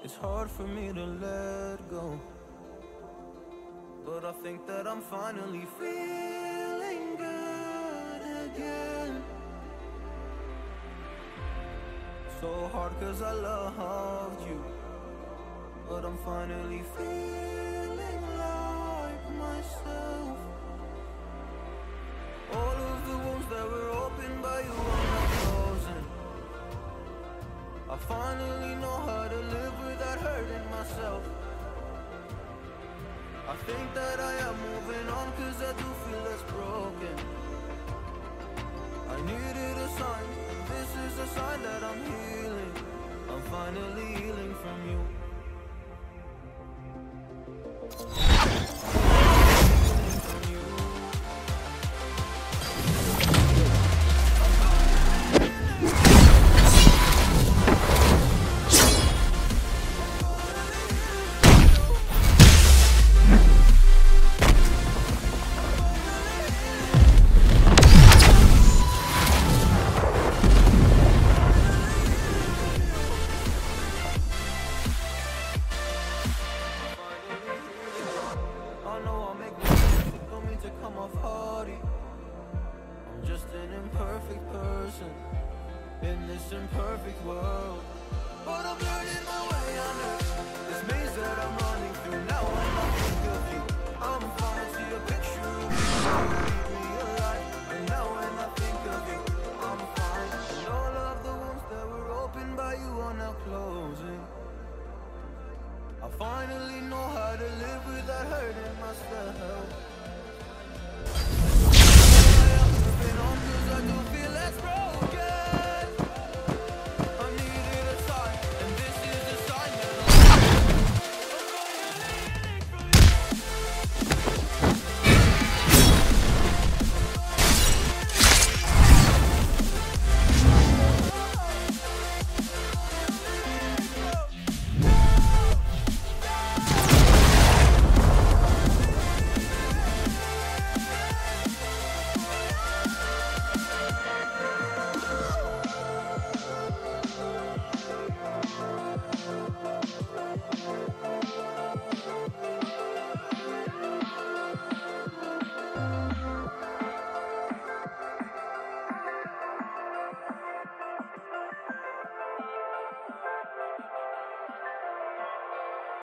It's hard for me to let go, but I think that I'm finally feeling good again. So hard cause I loved you, but I'm finally feeling like myself. All of the wounds that were opened by you are now closing. I finally know how to live without hurting myself. I think that I am moving on cause I do feel less broken. I needed a sign, this is a sign that I'm healing. I'm finally healing from you. Imperfect world, but I'm learning my way under this maze that I'm running through. Now when I think of you, I'm fine. See a picture of you, keep me alive. And now when I think of you, I'm fine. And all of the wounds that were opened by you are now closing. I finally know how to live without hurting myself.